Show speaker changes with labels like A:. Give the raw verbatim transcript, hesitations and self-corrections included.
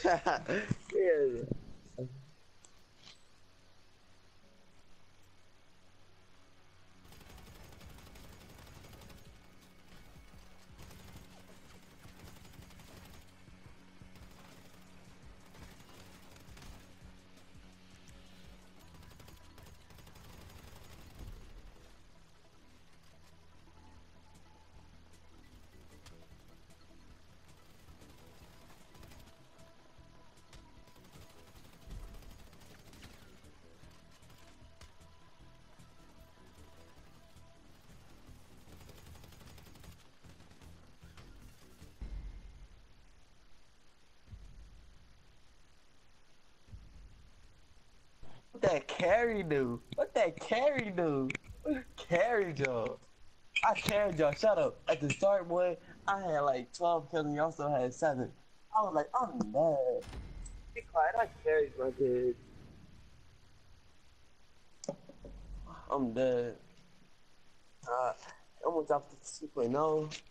A: Yeah. What that carry do? What that carry do? Carry y'all. I carried y'all. Shut up. At the start, boy, I had like twelve kills and y'all still had seven. I was like, I'm mad. Be quiet. I carried my kid. I'm dead. Uh, I'm gonna drop the two point oh.